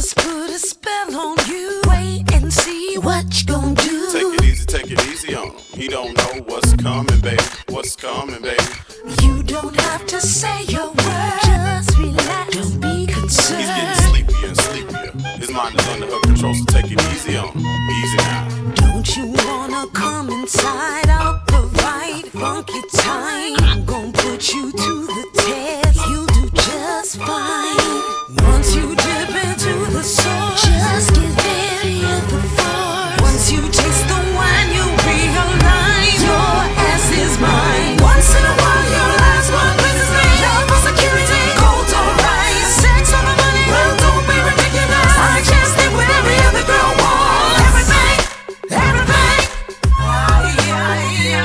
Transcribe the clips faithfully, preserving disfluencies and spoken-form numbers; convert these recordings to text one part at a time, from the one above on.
just put a spell on you. Wait and see what you gon' do. Take it easy, take it easy on him. He don't know what's coming, baby. What's coming, baby. You don't have to say your word. Just relax, don't be concerned. He's getting sleepier and sleepier. His mind is under her control, so take it easy on him. Easy now. Don't you wanna come inside? I'll provide funky time. I'm gon' put you to the test. You'll do just fine. Once you dip into the source, just give in the force. Once you taste the wine, you realize your ass is mine. Once in a while, your last one pleases me. Love for security, gold or rice, sex for my money. Well, don't be ridiculous. I can't stay with every other girl wants. Everything, everything, everything,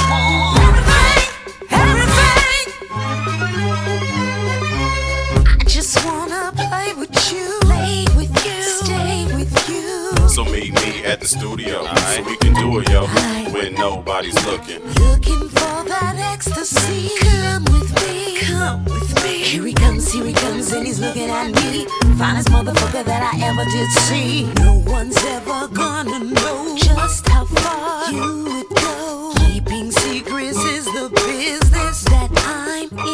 everything. I just wanna play with you, play with you, stay with you. So meet me at the studio, right? So we can do it, yo, Right. when nobody's looking. Looking for that ecstasy. Come with me, come with me. Here he comes, here he comes, and he's looking at me. Finest motherfucker that I ever did see. No one's ever gonna know just how far you would go. Keeping secrets is the business that I'm in.